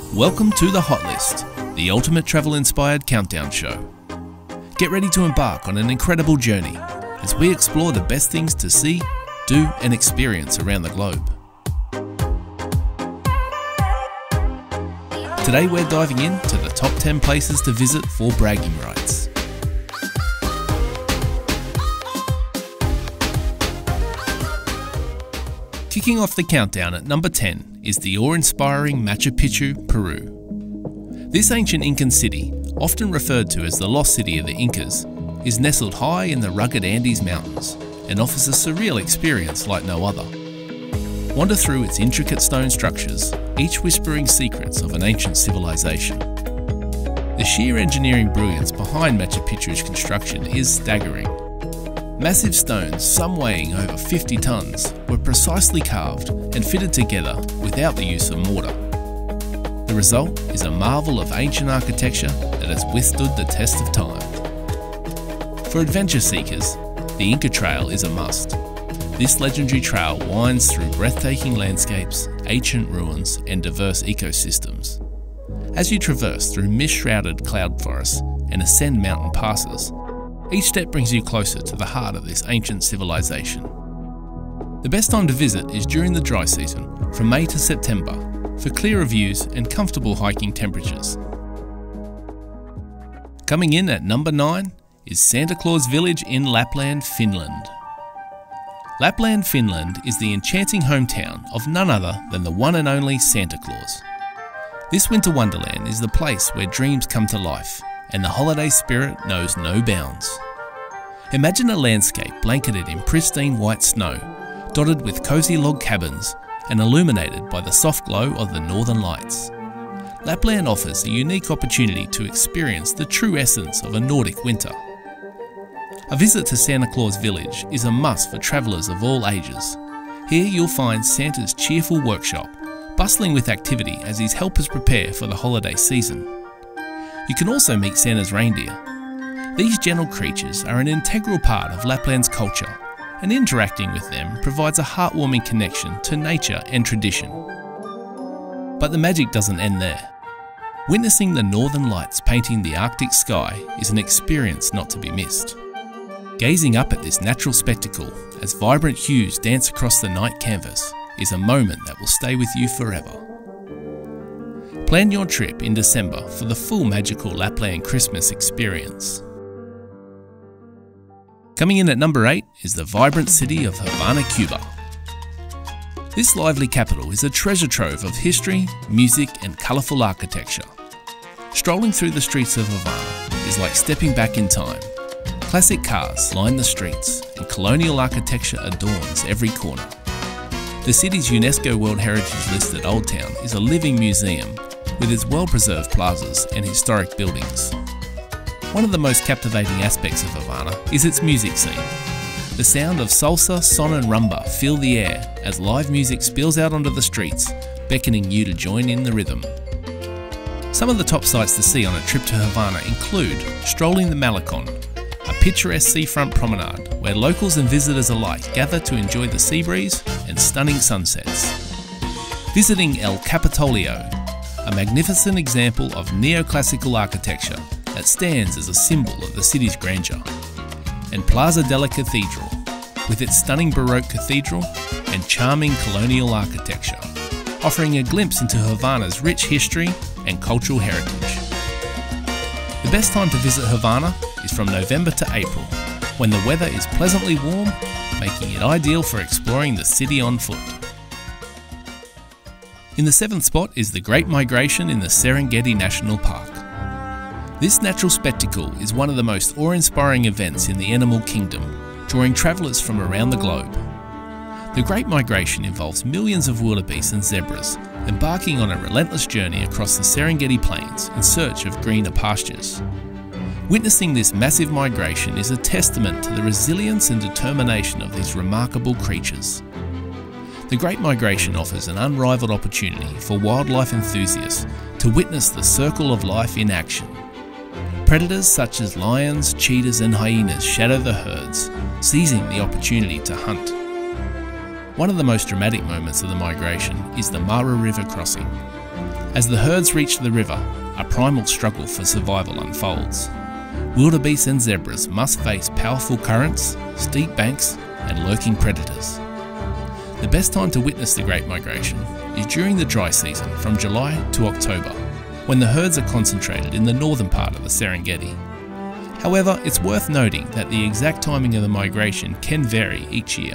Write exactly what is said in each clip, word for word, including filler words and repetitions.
Welcome to the Hotlist, the ultimate travel-inspired countdown show. Get ready to embark on an incredible journey as we explore the best things to see, do and experience around the globe. Today we're diving into the top ten places to visit for bragging rights. Kicking off the countdown at number ten is the awe-inspiring Machu Picchu, Peru. This ancient Incan city, often referred to as the lost city of the Incas, is nestled high in the rugged Andes Mountains and offers a surreal experience like no other. Wander through its intricate stone structures, each whispering secrets of an ancient civilization. The sheer engineering brilliance behind Machu Picchu's construction is staggering. Massive stones, some weighing over fifty tons, were precisely carved and fitted together without the use of mortar. The result is a marvel of ancient architecture that has withstood the test of time. For adventure seekers, the Inca Trail is a must. This legendary trail winds through breathtaking landscapes, ancient ruins and diverse ecosystems. As you traverse through mist-shrouded cloud forests and ascend mountain passes, each step brings you closer to the heart of this ancient civilization. The best time to visit is during the dry season, from May to September, for clearer views and comfortable hiking temperatures. Coming in at number nine is Santa Claus Village in Lapland, Finland. Lapland, Finland is the enchanting hometown of none other than the one and only Santa Claus. This winter wonderland is the place where dreams come to life and the holiday spirit knows no bounds. Imagine a landscape blanketed in pristine white snow, dotted with cosy log cabins and illuminated by the soft glow of the northern lights. Lapland offers a unique opportunity to experience the true essence of a Nordic winter. A visit to Santa Claus Village is a must for travellers of all ages. Here you'll find Santa's cheerful workshop, bustling with activity as his helpers prepare for the holiday season. You can also meet Santa's reindeer. These gentle creatures are an integral part of Lapland's culture, and interacting with them provides a heartwarming connection to nature and tradition. But the magic doesn't end there. Witnessing the northern lights painting the Arctic sky is an experience not to be missed. Gazing up at this natural spectacle as vibrant hues dance across the night canvas is a moment that will stay with you forever. Plan your trip in December for the full magical Lapland Christmas experience. Coming in at number eight is the vibrant city of Havana, Cuba. This lively capital is a treasure trove of history, music and colourful architecture. Strolling through the streets of Havana is like stepping back in time. Classic cars line the streets and colonial architecture adorns every corner. The city's UNESCO World Heritage listed Old Town is a living museum with its well-preserved plazas and historic buildings. One of the most captivating aspects of Havana is its music scene. The sound of salsa, son and rumba fill the air as live music spills out onto the streets, beckoning you to join in the rhythm. Some of the top sights to see on a trip to Havana include strolling the Malecon, a picturesque seafront promenade where locals and visitors alike gather to enjoy the sea breeze and stunning sunsets. Visiting El Capitolio, a magnificent example of neoclassical architecture that stands as a symbol of the city's grandeur. And Plaza de la Cathedral, with its stunning Baroque cathedral and charming colonial architecture, offering a glimpse into Havana's rich history and cultural heritage. The best time to visit Havana is from November to April, when the weather is pleasantly warm, making it ideal for exploring the city on foot. In the seventh spot is the Great Migration in the Serengeti National Park. This natural spectacle is one of the most awe-inspiring events in the animal kingdom, drawing travellers from around the globe. The Great Migration involves millions of wildebeest and zebras embarking on a relentless journey across the Serengeti Plains in search of greener pastures. Witnessing this massive migration is a testament to the resilience and determination of these remarkable creatures. The Great Migration offers an unrivaled opportunity for wildlife enthusiasts to witness the circle of life in action. Predators such as lions, cheetahs and hyenas shadow the herds, seizing the opportunity to hunt. One of the most dramatic moments of the migration is the Mara River crossing. As the herds reach the river, a primal struggle for survival unfolds. Wildebeest and zebras must face powerful currents, steep banks, and lurking predators. The best time to witness the Great Migration is during the dry season from July to October, when the herds are concentrated in the northern part of the Serengeti. However, it's worth noting that the exact timing of the migration can vary each year.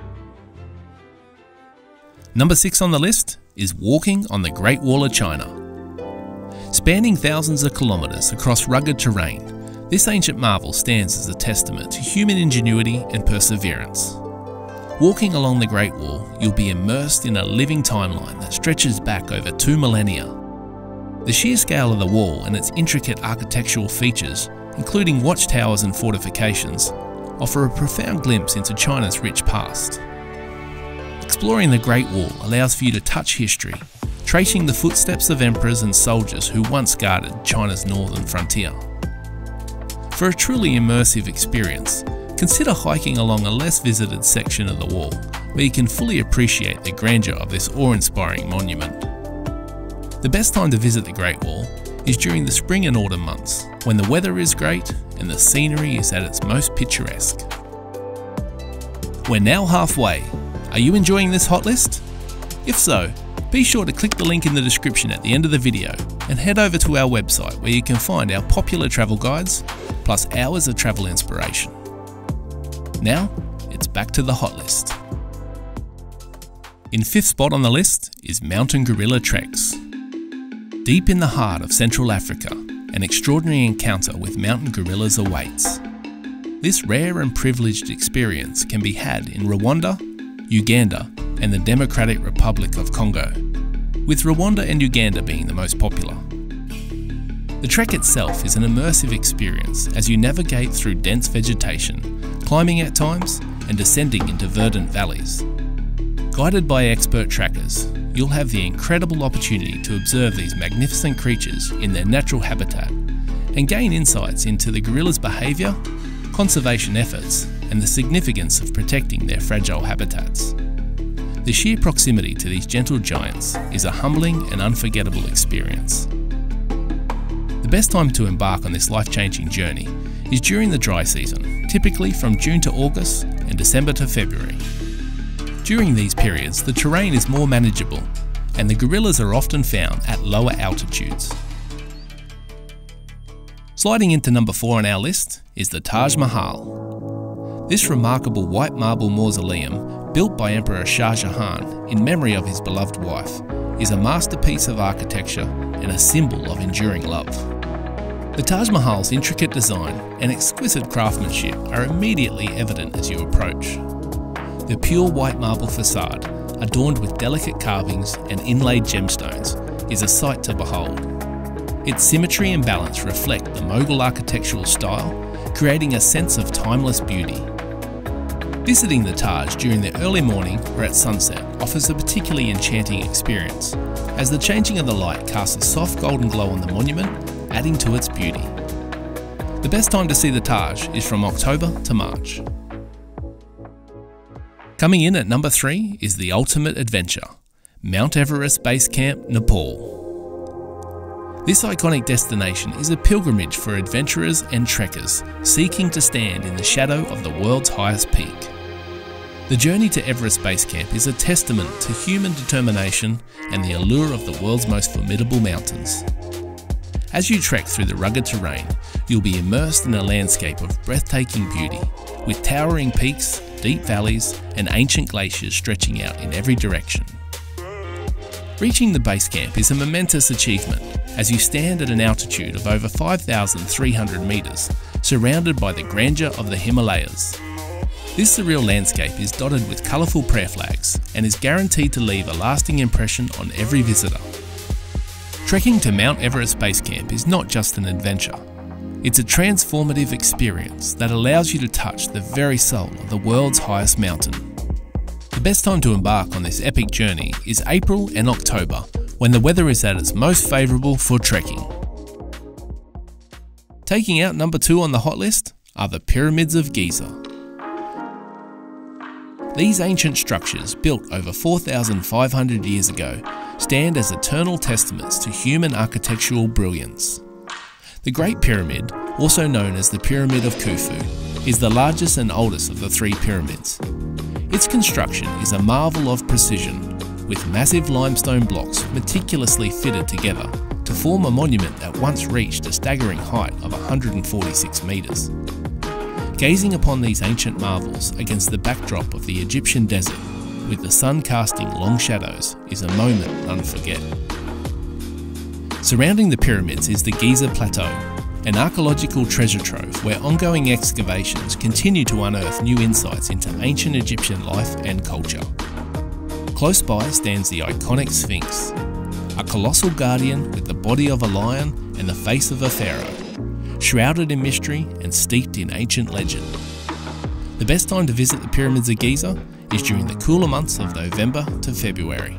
Number six on the list is walking on the Great Wall of China. Spanning thousands of kilometres across rugged terrain, this ancient marvel stands as a testament to human ingenuity and perseverance. Walking along the Great Wall, you'll be immersed in a living timeline that stretches back over two millennia. The sheer scale of the wall and its intricate architectural features, including watchtowers and fortifications, offer a profound glimpse into China's rich past. Exploring the Great Wall allows for you to touch history, tracing the footsteps of emperors and soldiers who once guarded China's northern frontier. For a truly immersive experience, consider hiking along a less visited section of the wall, where you can fully appreciate the grandeur of this awe-inspiring monument. The best time to visit the Great Wall is during the spring and autumn months, when the weather is great and the scenery is at its most picturesque. We're now halfway. Are you enjoying this hot list? If so, be sure to click the link in the description at the end of the video and head over to our website where you can find our popular travel guides, plus hours of travel inspiration. Now, it's back to the hot list. In fifth spot on the list is mountain gorilla treks. Deep in the heart of Central Africa, an extraordinary encounter with mountain gorillas awaits. This rare and privileged experience can be had in Rwanda, Uganda, and the Democratic Republic of Congo, with Rwanda and Uganda being the most popular. The trek itself is an immersive experience as you navigate through dense vegetation, climbing at times and descending into verdant valleys. Guided by expert trackers, you'll have the incredible opportunity to observe these magnificent creatures in their natural habitat and gain insights into the gorillas' behaviour, conservation efforts, and the significance of protecting their fragile habitats. The sheer proximity to these gentle giants is a humbling and unforgettable experience. The best time to embark on this life-changing journey is during the dry season, typically from June to August and December to February. During these periods, the terrain is more manageable and the gorillas are often found at lower altitudes. Sliding into number four on our list is the Taj Mahal. This remarkable white marble mausoleum, built by Emperor Shah Jahan in memory of his beloved wife, is a masterpiece of architecture and a symbol of enduring love. The Taj Mahal's intricate design and exquisite craftsmanship are immediately evident as you approach. The pure white marble facade, adorned with delicate carvings and inlaid gemstones, is a sight to behold. Its symmetry and balance reflect the Mughal architectural style, creating a sense of timeless beauty. Visiting the Taj during the early morning or at sunset offers a particularly enchanting experience, as the changing of the light casts a soft golden glow on the monument, adding to its beauty. The best time to see the Taj is from October to March. Coming in at number three is the ultimate adventure, Mount Everest Base Camp, Nepal. This iconic destination is a pilgrimage for adventurers and trekkers seeking to stand in the shadow of the world's highest peak. The journey to Everest Base Camp is a testament to human determination and the allure of the world's most formidable mountains. As you trek through the rugged terrain, you'll be immersed in a landscape of breathtaking beauty, with towering peaks, deep valleys, and ancient glaciers stretching out in every direction. Reaching the base camp is a momentous achievement, as you stand at an altitude of over five thousand three hundred metres, surrounded by the grandeur of the Himalayas. This surreal landscape is dotted with colourful prayer flags and is guaranteed to leave a lasting impression on every visitor. Trekking to Mount Everest Base Camp is not just an adventure. It's a transformative experience that allows you to touch the very soul of the world's highest mountain. The best time to embark on this epic journey is April and October, when the weather is at its most favourable for trekking. Taking out number two on the hot list are the Pyramids of Giza. These ancient structures, built over four thousand five hundred years ago, stand as eternal testaments to human architectural brilliance. The Great Pyramid, also known as the Pyramid of Khufu, is the largest and oldest of the three pyramids. Its construction is a marvel of precision, with massive limestone blocks meticulously fitted together to form a monument that once reached a staggering height of one hundred forty-six metres. Gazing upon these ancient marvels against the backdrop of the Egyptian desert, with the sun casting long shadows, is a moment none forget. Surrounding the pyramids is the Giza Plateau, an archaeological treasure trove where ongoing excavations continue to unearth new insights into ancient Egyptian life and culture. Close by stands the iconic Sphinx, a colossal guardian with the body of a lion and the face of a pharaoh, shrouded in mystery and steeped in ancient legend. The best time to visit the pyramids of Giza is during the cooler months of November to February.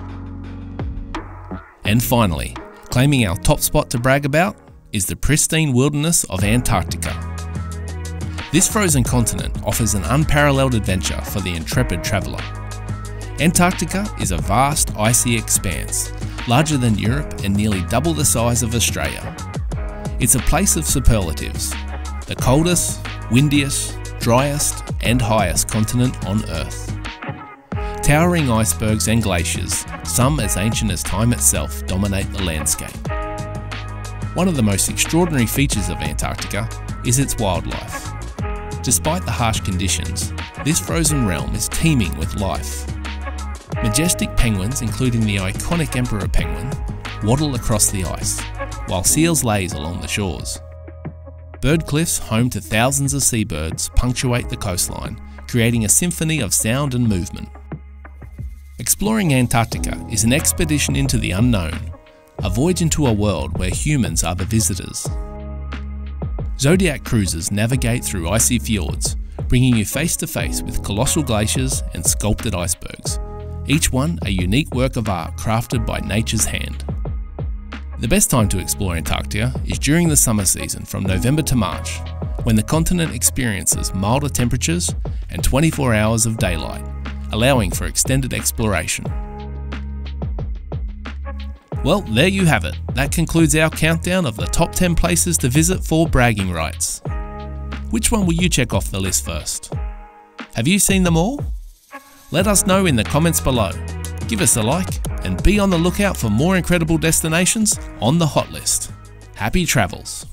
And finally, claiming our top spot to brag about is the pristine wilderness of Antarctica. This frozen continent offers an unparalleled adventure for the intrepid traveller. Antarctica is a vast icy expanse, larger than Europe and nearly double the size of Australia. It's a place of superlatives, the coldest, windiest, driest and highest continent on Earth. Towering icebergs and glaciers, some as ancient as time itself, dominate the landscape. One of the most extraordinary features of Antarctica is its wildlife. Despite the harsh conditions, this frozen realm is teeming with life. Majestic penguins, including the iconic emperor penguin, waddle across the ice, while seals laze along the shores. Bird cliffs home to thousands of seabirds punctuate the coastline, creating a symphony of sound and movement. Exploring Antarctica is an expedition into the unknown, a voyage into a world where humans are the visitors. Zodiac cruises navigate through icy fjords, bringing you face to face with colossal glaciers and sculpted icebergs, each one a unique work of art crafted by nature's hand. The best time to explore Antarctica is during the summer season from November to March, when the continent experiences milder temperatures and twenty-four hours of daylight, allowing for extended exploration. Well, there you have it. That concludes our countdown of the top ten places to visit for bragging rights. Which one will you check off the list first? Have you seen them all? Let us know in the comments below. Give us a like and be on the lookout for more incredible destinations on the Hotlist. Happy travels!